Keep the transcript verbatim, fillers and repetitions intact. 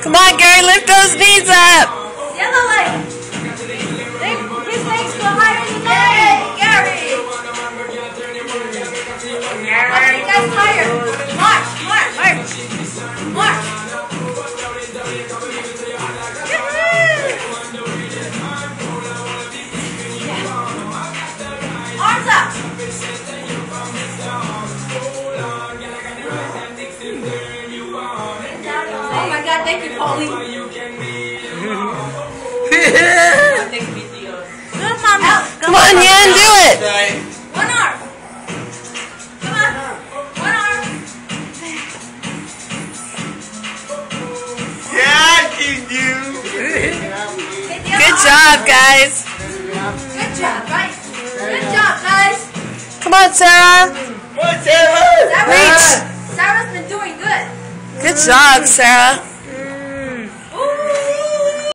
Come on, Gary, lift those knees up. The other leg. His legs go higher than mine. Gary. Gary. You guys higher. March, march, march, march. Arms up. Oh my God! Thank you, Pauline. Good, Mama. Come on, Yan, do it. One arm. Come on. One arm. Yeah, I can do. Good job, guys. Good job, right? Good job, guys. Come on, Sarah. What's that? Sarah, Reach. Sarah's been doing good. Good job, Sarah.